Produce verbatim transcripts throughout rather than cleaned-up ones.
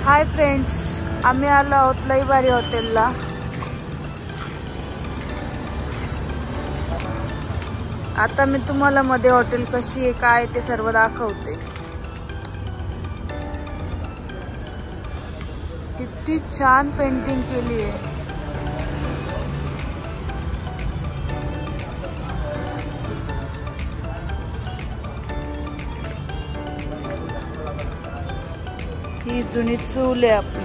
Hi friends, आम्ही आलो आहोत लई भारी हॉटेलला। आता मी तुम्हाला मध्ये हॉटेल कशी आहे काय ते सर्व दाखवते। किती छान पेंटिंग केली आहे। ही जुनी चूल आहे आपली,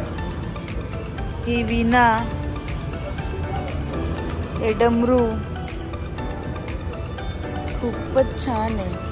ही वीणा, हे डमरू खूपच छान आहे।